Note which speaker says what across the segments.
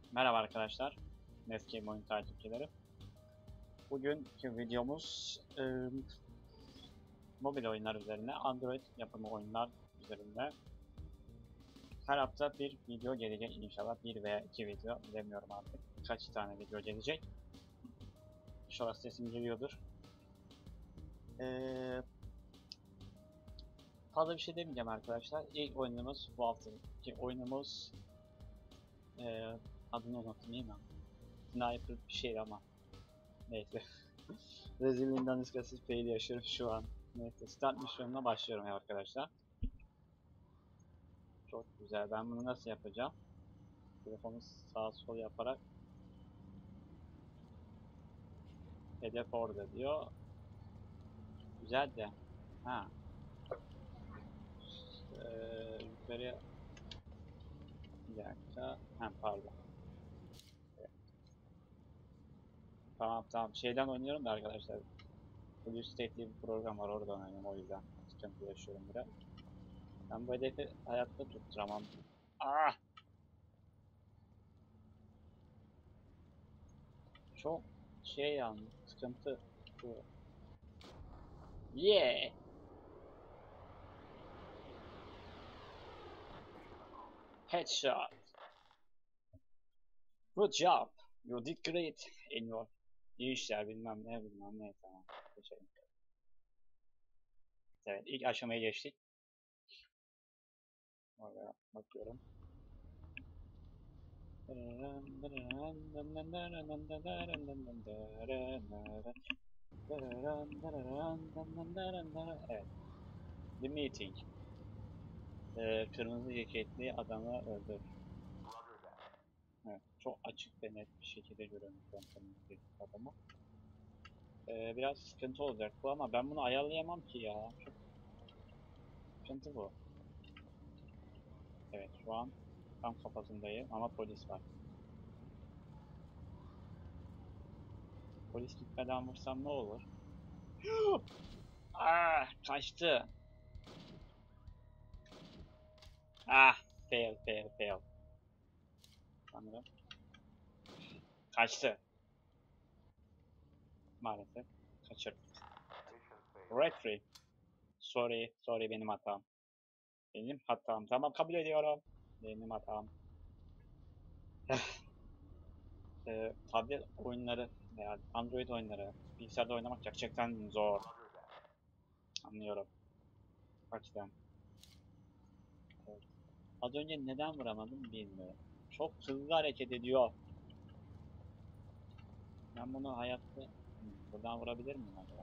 Speaker 1: Merhaba arkadaşlar, Netscape oyun takipçileri. Bugünkü videomuz mobil oyunlar üzerine, Android yapımı oyunlar üzerinde. Her hafta bir video gelecek inşallah, bir veya iki video, bilemiyorum artık kaç tane video gelecek. İnşallah sesim geliyordur. Fazla bir şey demeyeceğim arkadaşlar. İlk oyunumuz bu haftaki oyunumuz adını unuttum değil mi? Sniper bir şey ama neyse. Rezilliğin daniskasız fail yaşıyorum şu an. Neyse, start misyonuna başlıyorum ya arkadaşlar. Çok güzel. Ben bunu nasıl yapacağım? Telefonu sağ sol yaparak hedef orada diyor. Güzel de. Ha. Yukarıya bir dakika. Ha, pardon. Evet. Tamam. Şeyden oynuyorum da arkadaşlar. Blue State diye bir program var. Oradan oynuyorum. O yüzden sıkıntı yaşıyorum biraz. Ben bu hedefi hayatta tutturamam. Ah! Çok şey yani. Sıkıntı bu. Yeah! Headshot. Good job. You did great in your iyi işler bilmem ne tamam. Geçelim. Evet, ilk aşamaya geçtik. Oraya bakıyorum. Evet. The meeting. Kırmızı ceketli adamı öldür. Evet, çok açık ve net bir şekilde görüyorum şu an kırmızı ceketli adamı. Biraz sıkıntı olacak bu ama ben bunu ayarlayamam ki ya. Çok sıkıntı bu. Evet, şu an tam kafasındayım ama polis var. Polis gitmeden vursam ne olur? Ah, kaçtı. Ah, fail. Sanırım. Kaçtı. Maalesef. Kaçırdık. Referee. Sorry benim hatam. Benim hatam. Tamam, kabul ediyorum. Benim hatam. Tablet oyunları veya Android oyunları bilgisayarda oynamak gerçekten zor. Anlıyorum. Kaçtan. Evet. Az önce neden vuramadım bilmiyorum. Çok hızlı hareket ediyor. Ben bunu hayatta buradan vurabilir miyim acaba?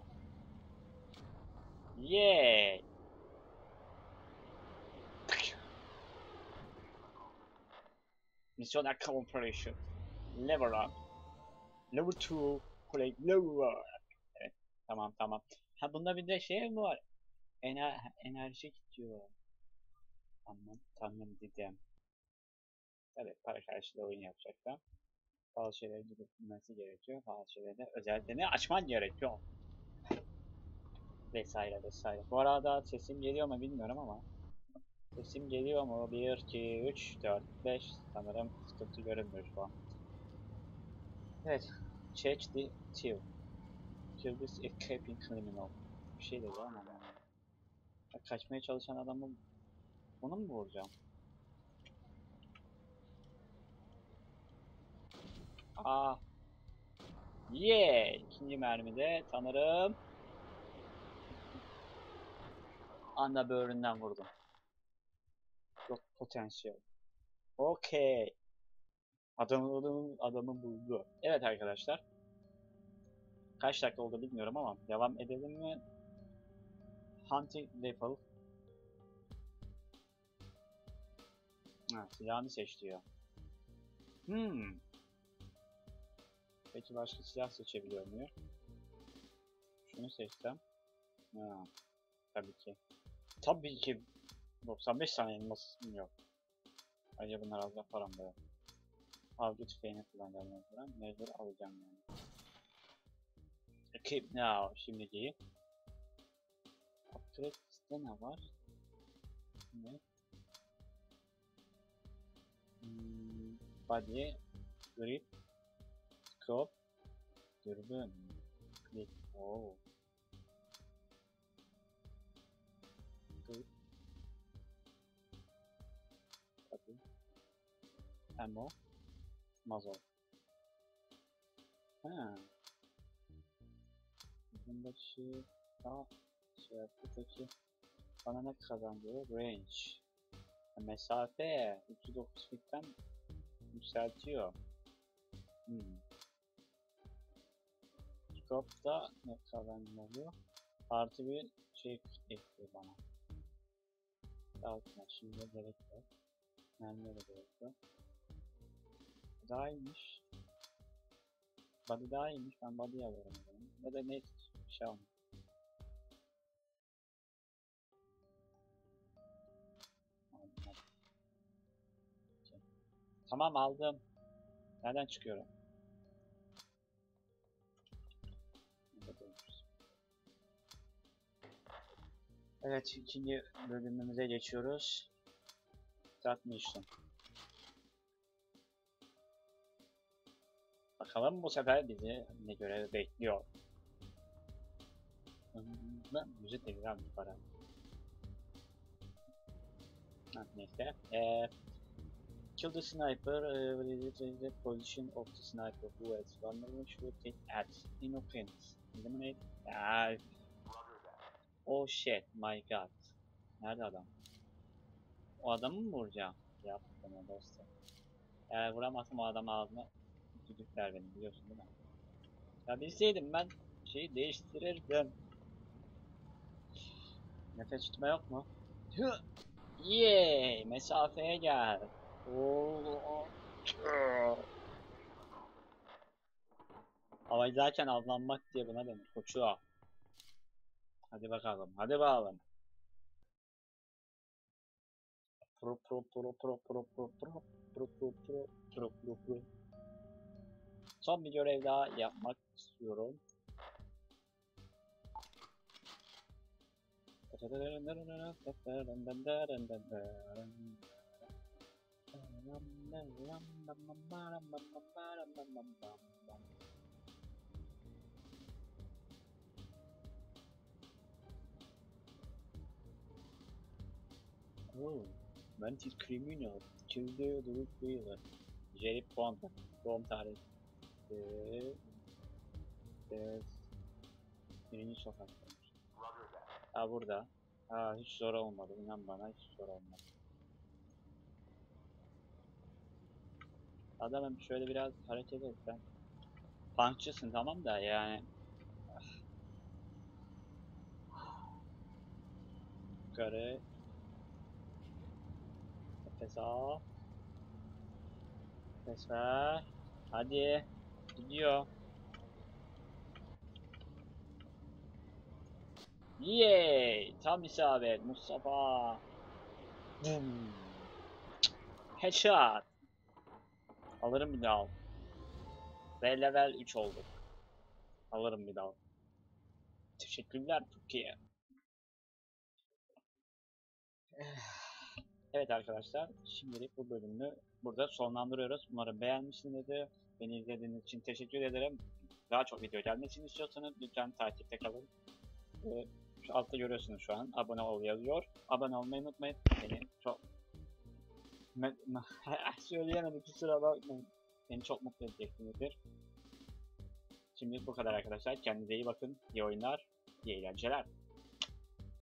Speaker 1: Yay! Mission accomplished. Level up. Level 2. Play level. Evet. Tamam. Ha, bunda bir de şey mi var? Enerji diyor. Tamam dedim. Evet, para karşılığı oyun yapacaksam bazı şeylerin gidilmesi gerekiyor. Bazı şeyleri özelliklerini açman gerekiyor. Vesaire. Bu arada sesim geliyor mu bilmiyorum ama sesim geliyor mu? 1, 2, 3, 4, 5 sanırım sıkıntı görünmüyor şu an. Evet. Change the till. Kill this escaping criminal. Bir şey dedi ama anlamadım. Kaçmaya çalışan adamı onu mu vuracağım? Aa. Yeah! İkinci mermide sanırım ana böğründen vurdum. Çok potansiyel. Okey. Adamı buldu. Evet arkadaşlar. Kaç dakika oldu bilmiyorum ama devam edelim mi? Hunting Rifle. Ha, silahını seç diyor. Peki başka silah seçebiliyor muyum? Şunu seçsem. Ha, tabii ki. Tabii ki 95 tane elmasım yok. Ayrıca bunlar alacak param da yok. Avcı tüfeğini kullanacağım falan. Mecbur alacağım yani. Keep now şimdiki. Upgrade'de ne var? Ne? Body. Grip. Scope. Dürbün. Click. Oo. Grip. Tabii. Ammo. Mazot. Ha. Bundaki daha şey yaptı peki. Bana ne kazandırıyor? Range. Mesafe 39 fitten yükseltiyor. Scope'da ne kazandırıyor? Artı bir şey ekliyor bana. Dağıtma şimdi gerek yok. Mermiye de gerek yok. Daha iyiymiş. Body daha iyiymiş. Ben body'yi alıyorum. Ya da neyse bir şey olmuyor. Tamam aldım. Nereden çıkıyorum? Evet, ikinci bölümümüze geçiyoruz. Tatmıştım. Bakalım bu sefer bizi ne görev bekliyor. Müzik de güzel bir para. Neyse. Kill the sniper with the position of the sniper who has vulnerable shooting at innocent. Eliminate. Oh shit, my god. Nerede adam? O adamı mı vuracağım? Yaptım o dostum. Eğer vuramazsam o adamı ağzına düdükler benim biliyorsun değil mi? Ya bilseydim ben şeyi değiştirirdim. Nefes tutma yok mu? Yeee mesafeye gel. Oo. Havayı zaten avlanmak diye buna denir. Koçuğa. Hadi bakalım. Hadi bakalım. Pro pro pro pro pro pro pro pro pro pro pro pro pro. Son bir görev daha yapmak istiyorum. Oh, wanted criminal. Kill the root wheeler. Jerry Bond. Doğum tarihi. Birinci sokakta. Ha burada. Ha hiç zor olmadı. İnan bana hiç zor olmadı. Adamım şöyle biraz hareket etsen. Punkçısın tamam da yani. Yukarı. Nefes al. Nefes ver. Hadi. Gidiyor. Yay! Tam isabet Mustafa. Boom. Headshot. Alırım bir daha. Ve level 3 olduk. Alırım bir daha. Teşekkürler Türkiye. Evet arkadaşlar, şimdilik bu bölümü burada sonlandırıyoruz. Umarım beğenmişsinizdir. Beni izlediğiniz için teşekkür ederim. Daha çok video gelmesini istiyorsanız lütfen takipte kalın. Şu altta görüyorsunuz şu an abone ol yazıyor. Abone olmayı unutmayın. Beni çok söyleyemedim kusura bakmayın. Beni çok mutlu edeceksinizdir. Şimdilik bu kadar arkadaşlar. Kendinize iyi bakın. İyi oyunlar, iyi eğlenceler.